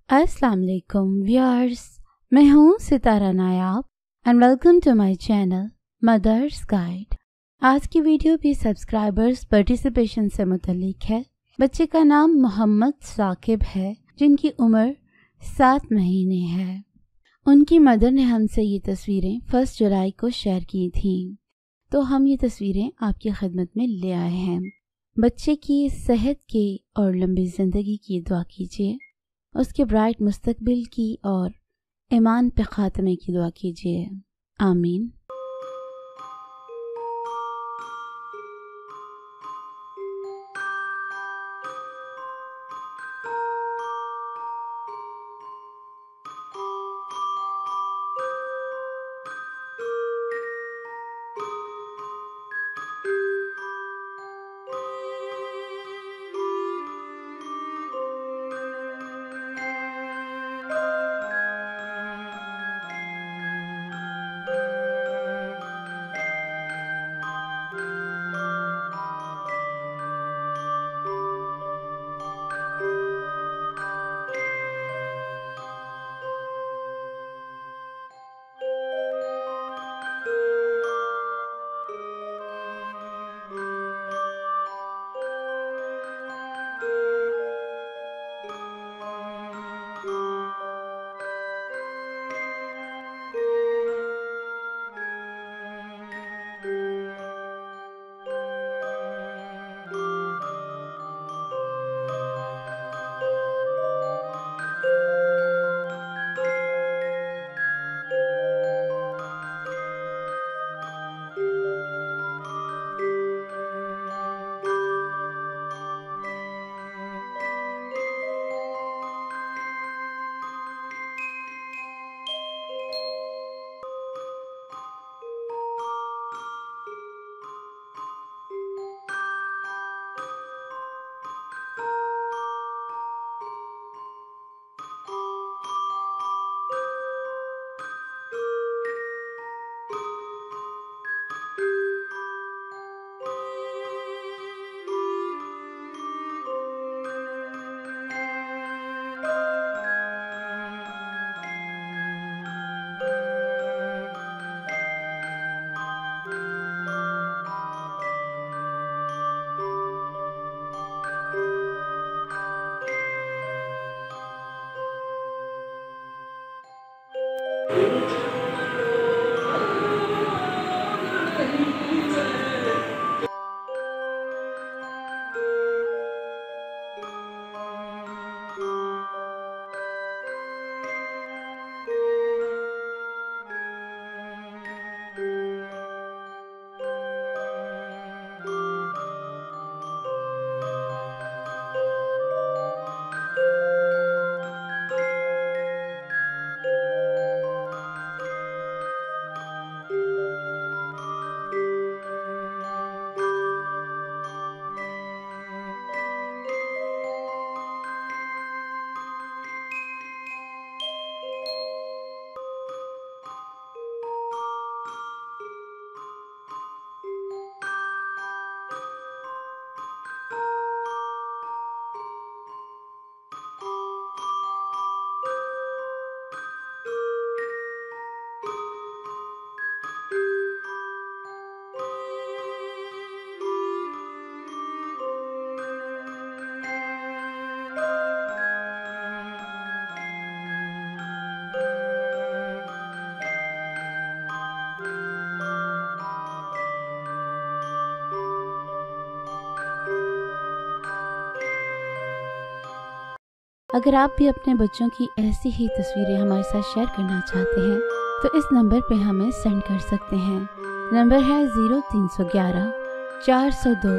अस्सलाम वालेकुम व्यूअर्स, मैं हूँ Sitara Nayab and welcome to my channel mothers guide. आज की वीडियो भी सब्सक्राइबर्स पार्टिसिपेशन से मुतल्लिक है। बच्चे का नाम मोहम्मद साकिब है, जिनकी उम्र 7 महीने है। उनकी मदर ने हमसे ये तस्वीरें 1 जुलाई को शेयर की थीं, तो हम ये तस्वीरें आपकी खिदमत में ले आए हैं। बच्चे की सेहत की और लंबी ज़िंदगी की दुआ कीजिए, उसके ब्राइट मुस्तकबिल की और ईमान पे खात्मे की दुआ कीजिए। आमीन। अगर आप भी अपने बच्चों की ऐसी ही तस्वीरें हमारे साथ शेयर करना चाहते हैं तो इस नंबर पे हमें सेंड कर सकते हैं। नंबर है 0311 402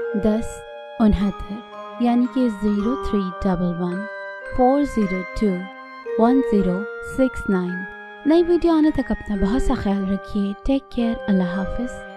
1069, यानी कि 0311 402 1069। नई वीडियो आने तक अपना बहुत सा ख्याल रखिए। Take care. अल्लाह हाफिज़।